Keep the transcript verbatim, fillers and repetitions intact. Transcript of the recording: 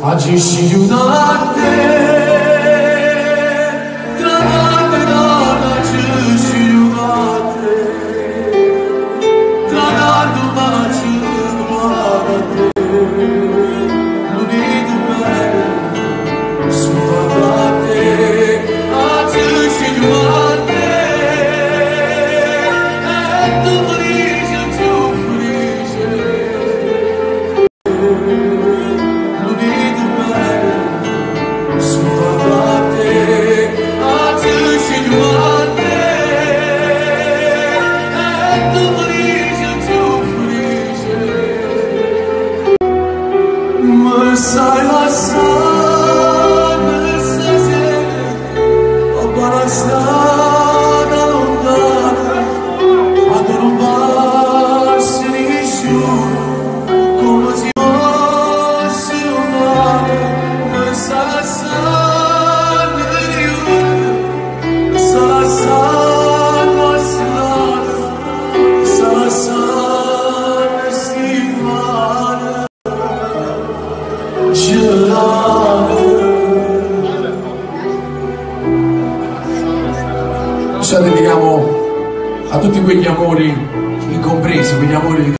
agisci di un'arte, tramate donna, agisci di un'arte, tramando baci guardate, l'unico bene, su parlate, agisci di un'arte, e tu felice, tu felice, l'unico bene, su parlate, agisci di un'arte, e tu felice, tu felice, ma sai lasciare stasera, ho barazzata lontana, ad non farsi nessuno, come si fosse umano, ma sa lasciare io, sa lasciare la strada, sa lasciare stimare, gelare. Ci dedichiamo a tutti quegli amori incompresi, quegli amori